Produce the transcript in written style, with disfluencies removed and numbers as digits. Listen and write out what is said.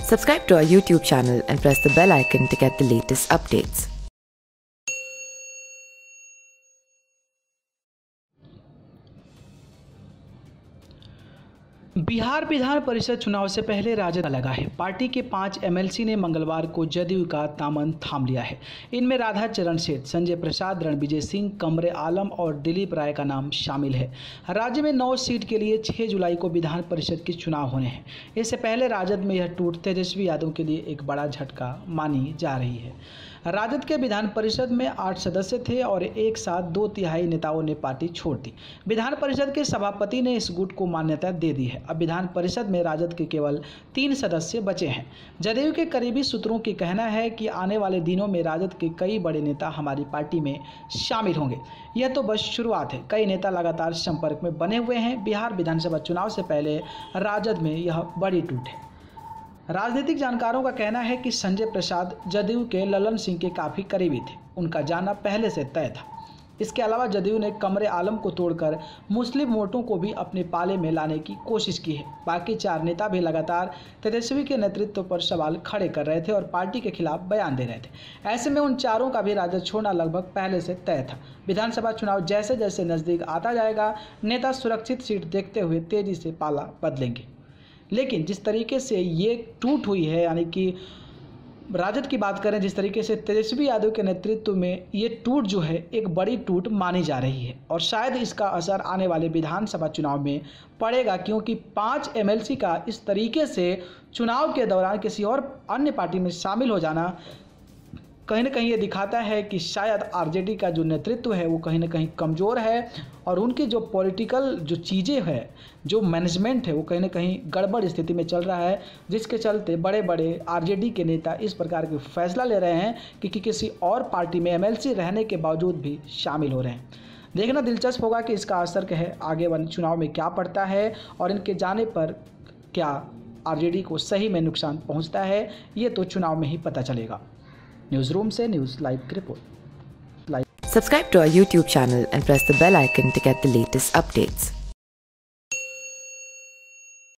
Subscribe to our YouTube channel and press the bell icon to get the latest updates. Bihar Vidhan Parishad चुनाव से पहले राजद लगा है। पार्टी के 5 एमएलसी ने मंगलवार को जदयू का दामन थाम लिया है। इनमें राधा चरण सेठ, संजय प्रसाद, रणविजय सिंह, कमरे आलम और दिलीप राय का नाम शामिल है। राज्य में 9 सीट के लिए 6 जुलाई को विधान परिषद के चुनाव होने हैं। इससे पहले राजद में यह टूट तेजस्वी यादव के लिए एक बड़ा झटका मानी जा रही है। राजद के विधान परिषद में 8 सदस्य थे और एक साथ 2/3 नेताओं ने पार्टी छोड़ दी। विधान परिषद के सभापति ने इस गुट को मान्यता दे दी है। अब विधान परिषद में राजद के केवल 3 सदस्य बचे हैं। जदयू के करीबी सूत्रों की कहना है कि आने वाले दिनों में राजद के कई बड़े नेता हमारी पार्टी में शामिल होंगे। यह तो बस शुरुआत है। कई नेता लगातार संपर्क में बने हुए हैं। बिहार विधानसभा चुनाव से पहले राजद में यह बड़ी टूट है। राजनीतिक जानकारों का कहना है कि संजय प्रसाद जदयू के ललन सिंह के काफ़ी करीबी थे। उनका जाना पहले से तय था। इसके अलावा जदयू ने कमरे आलम को तोड़कर मुस्लिम वोटों को भी अपने पाले में लाने की कोशिश की है। बाकी 4 नेता भी लगातार तेजस्वी के नेतृत्व पर सवाल खड़े कर रहे थे और पार्टी के खिलाफ बयान दे रहे थे। ऐसे में उन चारों का भी राजद छोड़ना लगभग पहले से तय था। विधानसभा चुनाव जैसे जैसे नज़दीक आता जाएगा, नेता सुरक्षित सीट देखते हुए तेजी से पाला बदलेंगे। लेकिन जिस तरीके से ये टूट हुई है, यानी कि राजद की बात करें, जिस तरीके से तेजस्वी यादव के नेतृत्व में ये टूट जो है एक बड़ी टूट मानी जा रही है और शायद इसका असर आने वाले विधानसभा चुनाव में पड़ेगा, क्योंकि 5 एमएलसी का इस तरीके से चुनाव के दौरान किसी और अन्य पार्टी में शामिल हो जाना कहीं ना कहीं ये दिखाता है कि शायद आरजेडी का जो नेतृत्व है वो कहीं ना कहीं कमज़ोर है और उनकी जो पॉलिटिकल जो चीज़ें हैं, जो मैनेजमेंट है, वो कहीं ना कहीं गड़बड़ स्थिति में चल रहा है, जिसके चलते बड़े बड़े आरजेडी के नेता इस प्रकार के फैसला ले रहे हैं कि किसी और पार्टी में एमएलसी रहने के बावजूद भी शामिल हो रहे हैं। देखना दिलचस्प होगा कि इसका असर क्या है, आगे वाले चुनाव में क्या पड़ता है और इनके जाने पर क्या आरजेडी को सही में नुकसान पहुँचता है, ये तो चुनाव में ही पता चलेगा। न्यूज़ रूम से न्यूज़ लाइव की रिपोर्ट। Subscribe to our YouTube channel and press the bell icon to get the latest updates.